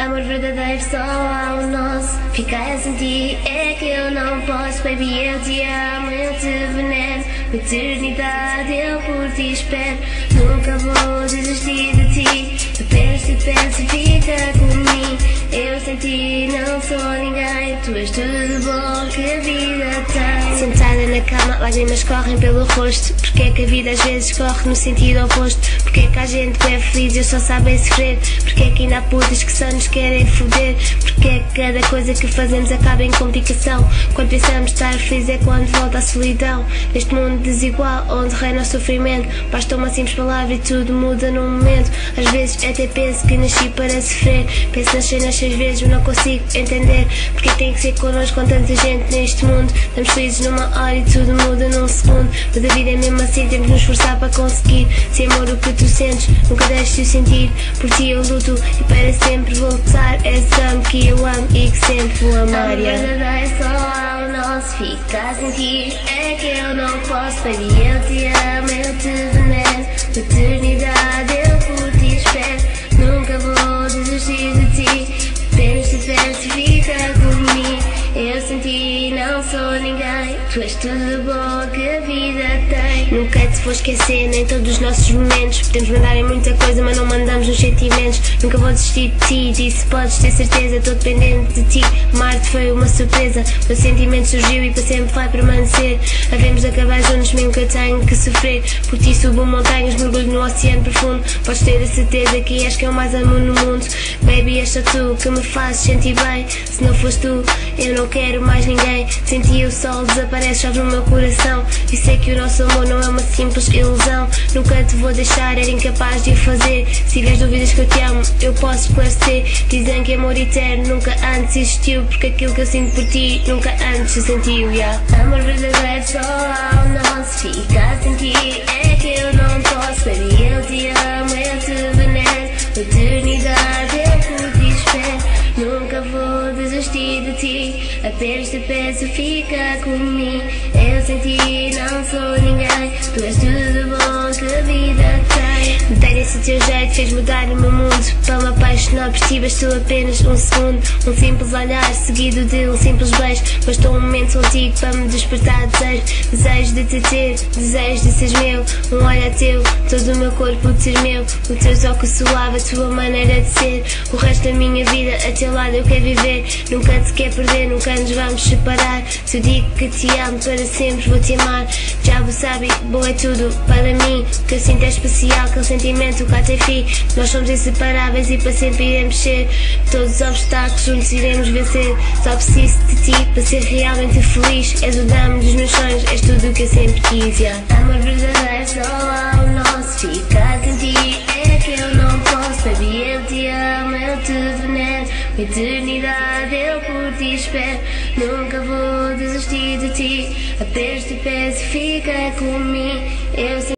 Amor verdadeiro só há o nosso. Ficar sem ti é que eu não posso. Baby, eu te amo, eu te venero. A eternidade eu por ti espero. Nunca vou desistir de ti. Apenas te penso e fica comigo. Eu sem ti não sou ninguém. Tu és tudo bom que a vida tem. Sentada na cama, lágrimas correm pelo rosto. Porque é que a vida às vezes corre no sentido oposto? Porque é que há gente que é feliz e eles só sabem sofrer? Porque é que ainda há putas que só nos querem foder? Porque é que cada coisa que fazemos acaba em complicação? Quando pensamos estar feliz é quando volta a solidão. Neste mundo desigual onde reina o sofrimento, basta uma simples palavra e tudo muda num momento. Às vezes até penso que nasci para sofrer. Penso nas cenas 6 vezes mas não consigo entender porque tem que ser connosco com tanta gente neste mundo. Estamos felizes numa hora e tudo muda num segundo. Mas a vida é mesmo assim, temos de nos esforçar para conseguir. Se amor o que tu sentes, nunca deixes de sentir. Por ti eu luto e para sempre vou lutar. És amo que eu amo e que sempre vou amar. Amor verdadeiro só há o nosso. Ficar sem ti é que eu não posso. Baby, eu te amo, eu te venero. A eternidade eu por ti espero. Nunca vou desistir de ti. Apenas te penso e fica comigo. Eu sem ti não sou ninguém. Tu és tudo bom que a vida tem. Nunca te vou esquecer, nem todos os nossos momentos. Podemos mandar em muita coisa, mas não mandamos nos sentimentos. Nunca vou desistir de ti, disso podes ter certeza. Estou dependente de ti, amar-te foi uma surpresa. O sentimento surgiu e para sempre vai permanecer. Havemos de acabar juntos, mesmo que eu tenho que sofrer. Por ti subo montanhas, mergulho no oceano profundo. Podes ter a certeza que és quem eu mais amo no mundo. Baby, és só tu que me fazes sentir bem. Se não foste tu, eu não quero mais ninguém. Sem ti o sol desaparece, chove no meu coração. E sei que o nosso amor não é uma simples ilusão. Nunca te vou deixar, era incapaz de o fazer. Se tiveres dúvidas que eu te amo, eu posso esclarecer. Dizem que amor eterno nunca antes existiu, porque aquilo que eu sinto por ti nunca antes se sentiu, yeah. Amor verdadeiro só há o nosso. Ficar sem ti é que eu não posso. Baby, eu te amo, eu te venero. A eternidade eu por ti espero. Nunca vou desistir de ti. Apenas te peço, fica comigo. Eu sem ti não sou ninguém. Tu és tudo bom que a vida tem. Mudei esse teu jeito, fez mudar o meu mundo. Para me apaixonar por ti bastou apenas um segundo. Um simples olhar seguido de um simples beijo. Bastou um momento contigo para me despertar desejo. Desejo de te ter, desejo de seres meu. Um olhar teu, todo o meu corpo de ser meu. O teu toque suave, a tua maneira de ser. O resto da minha vida a teu lado eu quero viver. Nunca te quero perder, nunca nos vamos separar. Se eu digo que te amo, para sempre vou te amar. Já o sabe, bom é tudo para mim. O que eu sinto é especial, aquele sentimento que até fim. Nós somos inseparáveis e para sempre iremos ser. Todos os obstáculos juntos iremos vencer. Só preciso de ti para ser realmente feliz. És o damo dos meus sonhos, és tudo o que eu sempre quis, yeah. Amor verdadeiro só há o nosso. Ficar sem ti é que eu não posso. Baby, eu te amo, eu te venero. A eternidade eu por ti espero. Nunca vou desistir de ti. Apenas te peço, fica comigo. Eu